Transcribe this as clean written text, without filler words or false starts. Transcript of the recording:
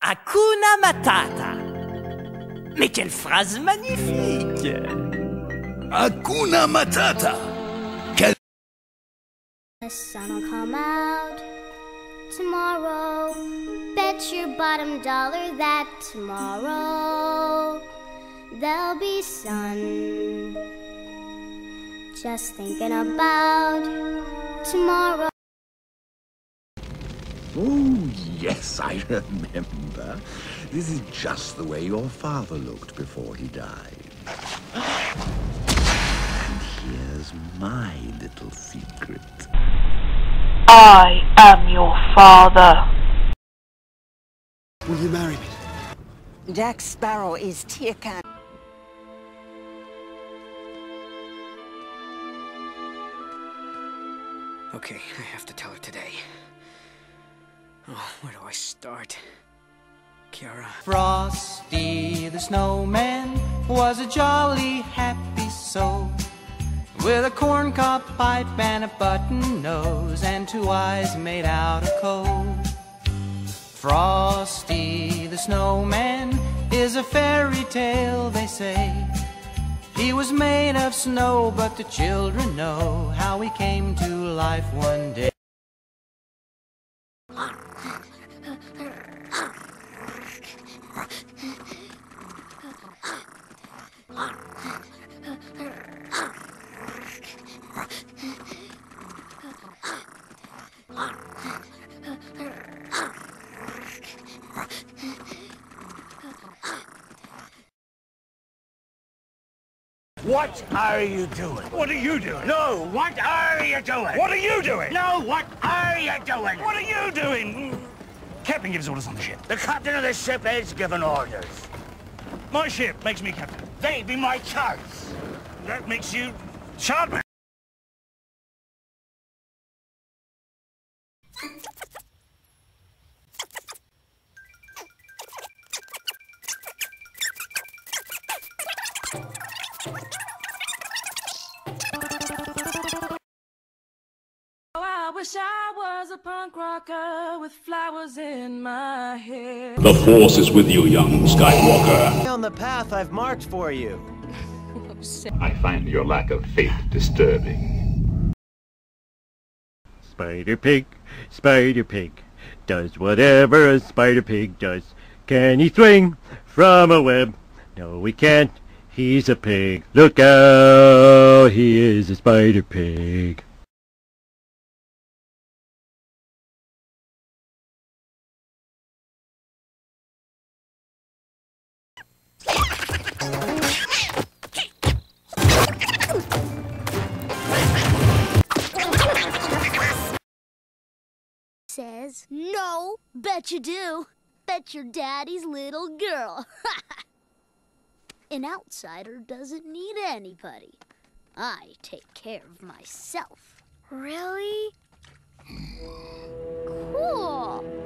Hakuna Matata. Mais quelle phrase magnifique! Hakuna Matata. Quelle... The sun'll come out tomorrow. Bet your bottom dollar that tomorrow there'll be sun. Just thinking about tomorrow. Oh, yes, I remember. This is just the way your father looked before he died. And here's my little secret. I am your father. Will you marry me? Jack Sparrow is Tierkan. Okay, I have to tell her today. Oh, where do I start? Kiara. Frosty the snowman was a jolly happy soul, with a corncob pipe and a button nose and 2 eyes made out of coal. Frosty the snowman is a fairy tale, they say. He was made of snow, but the children know how he came to life one day. What are you doing? What are you doing? No, what are you doing? What are you doing? No, what are you doing? What are you doing? Captain gives orders on the ship. The captain of the ship is giving orders. My ship makes me captain. They be my charts. That makes you Chartman. I wish I was a punk rocker with flowers in my hair. The Force is with you, young Skywalker. On the path I've marked for you. I find your lack of faith disturbing. Spider Pig does whatever a Spider Pig does. Can he swing from a web? No, he can't. He's a pig. Look out! He is a Spider Pig. Says, no, bet you do. Bet your daddy's little girl. An outsider doesn't need anybody. I take care of myself. Really? Cool.